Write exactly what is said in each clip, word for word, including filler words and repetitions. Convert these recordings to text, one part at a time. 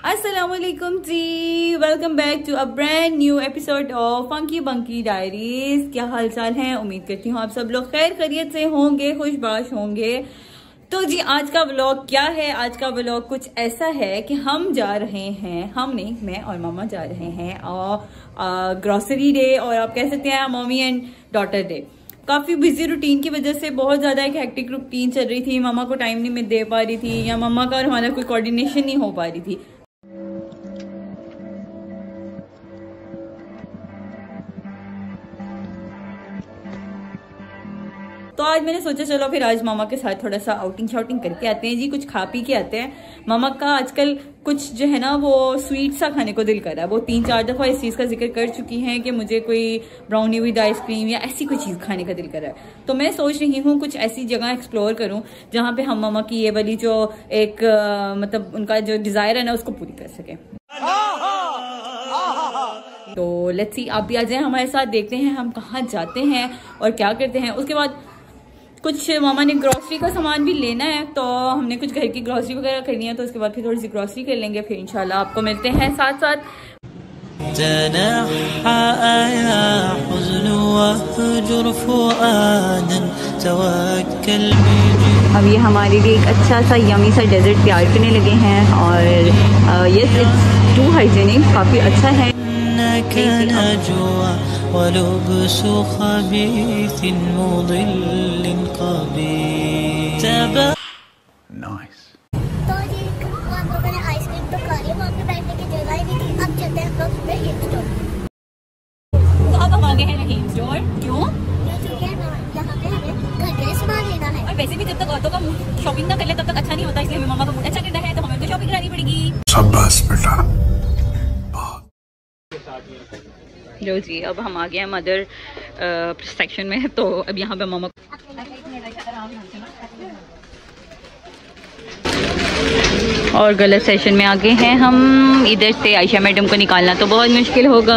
अस्सलामुअलैकुम जी, welcome back to a brand new episode of Funky Bunky Diaries. क्या हाल चाल है? उम्मीद करती हूँ आप सब लोग खैर खैरियत से होंगे, खुशबाश होंगे। तो जी आज का व्लॉग क्या है? आज का व्लॉग कुछ ऐसा है कि हम जा रहे हैं, हम नहीं मैं और मामा जा रहे हैं और ग्रोसरी डे, और आप कह सकते हैं मम्मी एंड डॉटर डे। काफी बिजी रूटीन की वजह से बहुत ज्यादा एक हेक्टिक रूटीन चल रही थी, मामा को टाइम नहीं मैं दे पा रही थी, या मामा का और हमारा कोई कोऑर्डिनेशन नहीं हो पा रही थी। तो आज मैंने सोचा चलो फिर आज मामा के साथ थोड़ा सा आउटिंग शाउटिंग करके आते हैं जी, कुछ खा पी के आते हैं। मामा का आजकल कुछ जो है ना वो स्वीट सा खाने को दिल कर रहा है। वो तीन चार दफा इस चीज का जिक्र कर चुकी हैं कि मुझे कोई ब्राउनी विद आइसक्रीम या ऐसी कोई चीज खाने का दिल कर रहा है। तो मैं सोच रही हूँ कुछ ऐसी जगह एक्सप्लोर करूँ जहाँ पे हम मामा की ये वाली जो एक आ, मतलब उनका जो डिजायर है ना उसको पूरी कर सके। तो लेट्स सी, आप भी आ जाए हमारे साथ, देखते हैं हम कहाँ जाते हैं और क्या करते हैं। उसके बाद कुछ मामा ने ग्रोसरी का सामान भी लेना है, तो हमने कुछ घर की ग्रोसरी वगैरह करनी है, तो उसके बाद फिर थोड़ी सी ग्रोसरी कर लेंगे, फिर इंशाल्लाह आपको मिलते हैं साथ साथ। अब ये हमारे लिए एक अच्छा सा यमी सा डेजर्ट तैयार करने लगे हैं, और यस इट्स टू हाइजीनिक, काफ़ी अच्छा है। ولبس خبيث مضل قبيح नाइस। तो जी हम लोगों ने आइसक्रीम तो खा ली, वहाँ पे बैठने की जगह ही नहीं थी। अब चलते हैं हम लोग रहीम स्टोर। तो अब हम आ गए हैं रहीम स्टोर। क्यों? क्योंकि यहाँ पे हमें घर के सामान लेना है, और वैसे भी जब तक औरतों का मूड शॉपिंग ना कर ले तब तक अच्छा नहीं होता, इसलिए हमें मामा का मूड अच्छा करना है तो हमें तो शॉपिंग करानी पड़ेगी। शाबाश बेटा। लो जी अब हम आ गए हैं मदर सेक्शन में, तो अब यहाँ पे मामा और गलत सेशन में आ गए हैं हम। इधर से आयशा मैडम को निकालना तो बहुत मुश्किल होगा।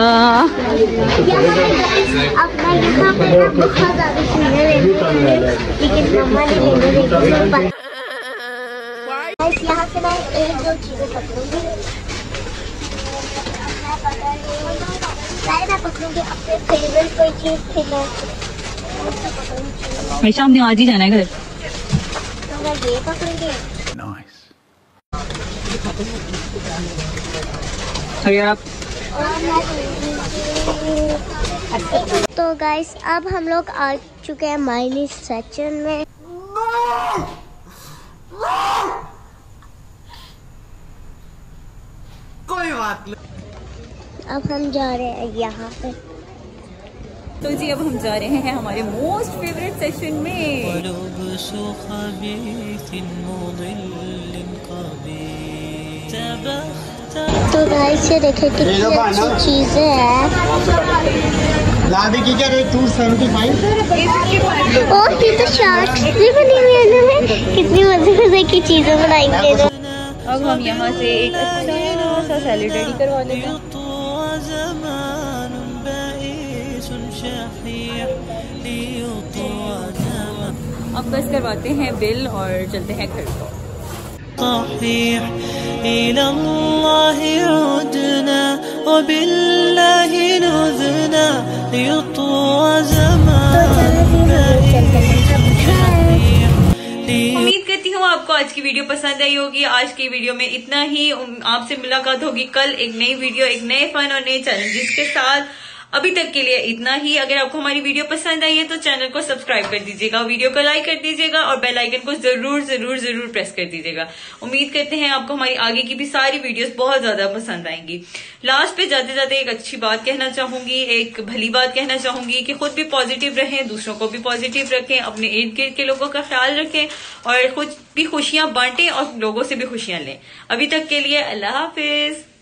यहाँ से मैं एक दो चीजें पकड़ूंगी, मैं पकड़ूंगी अपने फेवरेट कोई चीज थी मैं शाम दिन आज ही जाना है घर, तो मैं ये पकड़ूंगी। नाइस। आप तो गाइस अब हम लोग आ चुके हैं माइनी सेक्शन में। कोई बात नहीं, अब हम जा रहे हैं यहाँ पे। तो जी अब हम जा रहे हैं हमारे मोस्ट फेवरेट सेशन में। तो गाइस ये देखे कितनी अच्छी चीजें हैं। लादी की क्या रेट टू सेवेंटी फाइव। और ये तो शार्ट्स भी बनी हुई है ना, कितनी मजे मजे की चीजें बनाई हुई है। अब हम यहाँ से एक अच्छा सा सैलेड रेडी करवा लेते हैं। अब बस करवाते हैं बिल और चलते हैं घर को। उम्मीद करती हूँ आपको आज की वीडियो पसंद आई होगी। आज की वीडियो में इतना ही। आपसे मुलाकात होगी कल एक नई वीडियो, एक नए फन और नए चैलेंजेस के साथ। अभी तक के लिए इतना ही। अगर आपको हमारी वीडियो पसंद आई है तो चैनल को सब्सक्राइब कर दीजिएगा, वीडियो को लाइक कर दीजिएगा और बेल आइकन को जरूर जरूर जरूर प्रेस कर दीजिएगा। उम्मीद करते हैं आपको हमारी आगे की भी सारी वीडियोस बहुत ज्यादा पसंद आएंगी। लास्ट पे जाते जाते एक अच्छी बात कहना चाहूंगी, एक भली बात कहना चाहूंगी कि खुद भी पॉजिटिव रहें, दूसरों को भी पॉजिटिव रखें, अपने इर्द गिर्द के लोगों का ख्याल रखें और खुद भी खुशियां बांटें और लोगों से भी खुशियां लें। अभी तक के लिए अल्लाह हाफिज।